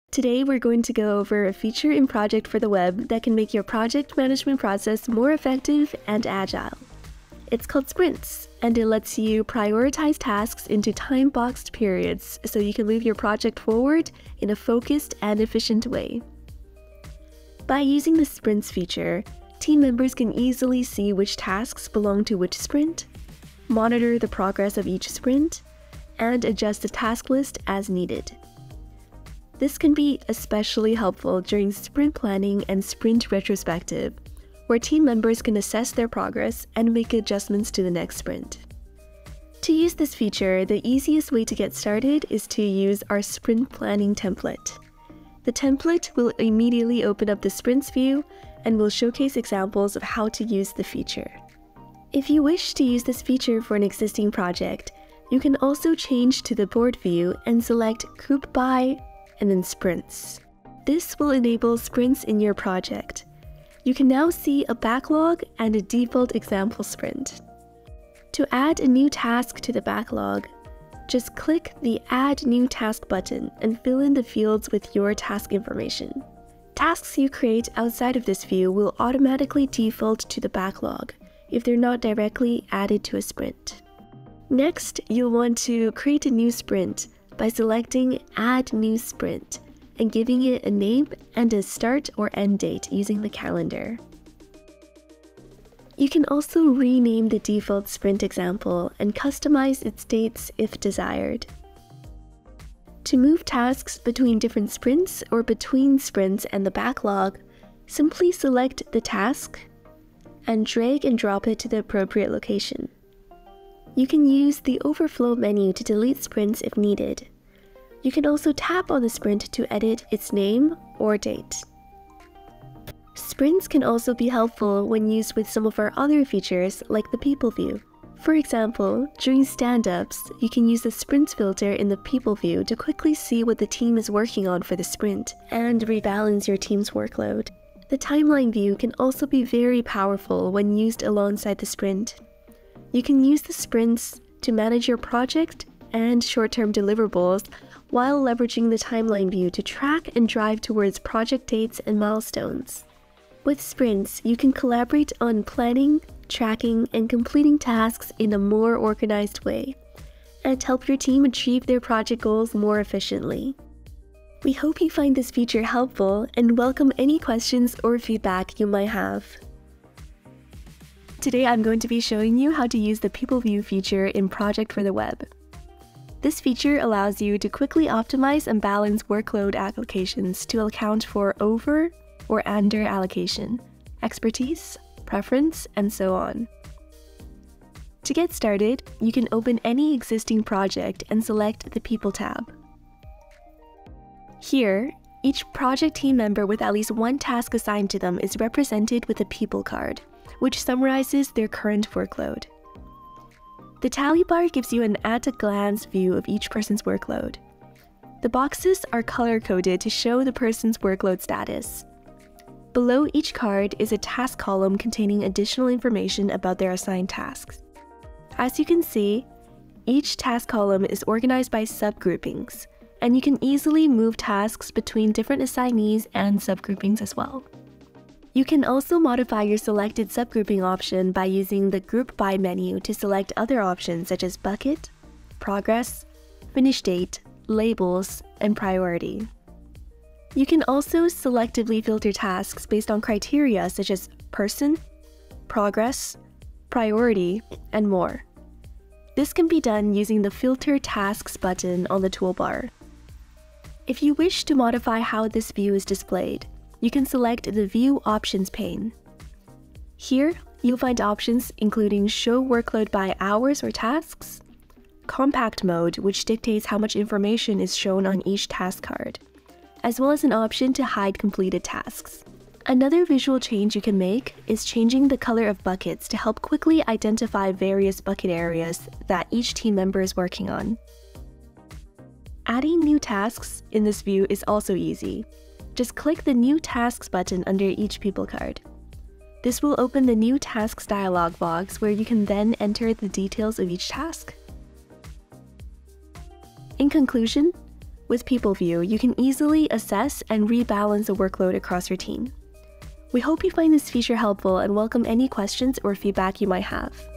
Today we're going to go over a feature in Project for the Web that can make your project management process more effective and agile. It's called sprints, and it lets you prioritize tasks into time-boxed periods so you can move your project forward in a focused and efficient way. By using the sprints feature, team members can easily see which tasks belong to which sprint, monitor the progress of each sprint, and adjust the task list as needed. This can be especially helpful during sprint planning and sprint retrospective, where team members can assess their progress and make adjustments to the next sprint. To use this feature, the easiest way to get started is to use our sprint planning template. The template will immediately open up the sprints view and will showcase examples of how to use the feature. If you wish to use this feature for an existing project, you can also change to the board view and select Group By and then Sprints. This will enable sprints in your project. You can now see a backlog and a default example sprint. To add a new task to the backlog, just click the Add New Task button and fill in the fields with your task information. Tasks you create outside of this view will automatically default to the backlog if they're not directly added to a sprint. Next, you'll want to create a new sprint by selecting Add New Sprint and giving it a name and a start or end date using the calendar. You can also rename the default sprint example and customize its dates if desired. To move tasks between different sprints or between sprints and the backlog, simply select the task and drag and drop it to the appropriate location. You can use the overflow menu to delete sprints if needed. You can also tap on the sprint to edit its name or date. Sprints can also be helpful when used with some of our other features like the People view. For example, during stand-ups, you can use the sprints filter in the People view to quickly see what the team is working on for the sprint and rebalance your team's workload. The timeline view can also be very powerful when used alongside the sprint. You can use the sprints to manage your project and short-term deliverables while leveraging the timeline view to track and drive towards project dates and milestones. With sprints, you can collaborate on planning, tracking, and completing tasks in a more organized way, and help your team achieve their project goals more efficiently. We hope you find this feature helpful and welcome any questions or feedback you might have. Today I'm going to be showing you how to use the People View feature in Project for the Web. This feature allows you to quickly optimize and balance workload applications to account for over or under allocation, expertise, preference, and so on. To get started, you can open any existing project and select the People tab. Here, each project team member with at least one task assigned to them is represented with a People card, which summarizes their current workload. The tally bar gives you an at-a-glance view of each person's workload. The boxes are color-coded to show the person's workload status. Below each card is a task column containing additional information about their assigned tasks. As you can see, each task column is organized by subgroupings, and you can easily move tasks between different assignees and subgroupings as well. You can also modify your selected subgrouping option by using the Group By menu to select other options such as Bucket, Progress, Finish Date, Labels, and Priority. You can also selectively filter tasks based on criteria such as Person, Progress, Priority, and more. This can be done using the Filter Tasks button on the toolbar. If you wish to modify how this view is displayed, you can select the View Options pane. Here, you'll find options including Show Workload by Hours or Tasks, Compact Mode, which dictates how much information is shown on each task card, as well as an option to hide completed tasks. Another visual change you can make is changing the color of buckets to help quickly identify various bucket areas that each team member is working on. Adding new tasks in this view is also easy. Just click the New Tasks button under each People card. This will open the New Tasks dialog box where you can then enter the details of each task. In conclusion, With People View, you can easily assess and rebalance the workload across your team. We hope you find this feature helpful and welcome any questions or feedback you might have.